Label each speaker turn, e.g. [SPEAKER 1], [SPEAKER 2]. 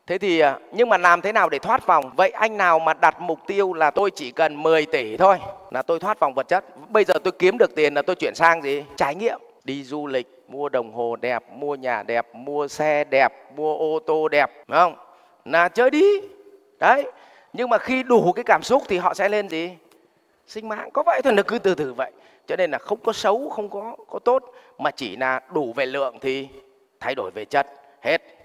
[SPEAKER 1] Thế thì nhưng mà làm thế nào để thoát vòng? Vậy anh nào mà đặt mục tiêu là tôi chỉ cần 10 tỷ thôi là tôi thoát vòng vật chất. Bây giờ tôi kiếm được tiền là tôi chuyển sang gì? Trải nghiệm. Đi du lịch, mua đồng hồ đẹp, mua nhà đẹp, mua xe đẹp, mua ô tô đẹp, phải không? Là chơi đi. Đấy. Nhưng mà khi đủ cái cảm xúc thì họ sẽ lên gì? Sinh mạng. Có vậy thôi, nó cứ từ từ vậy. Cho nên là không có xấu, không có tốt, mà chỉ là đủ về lượng thì thay đổi về chất hết.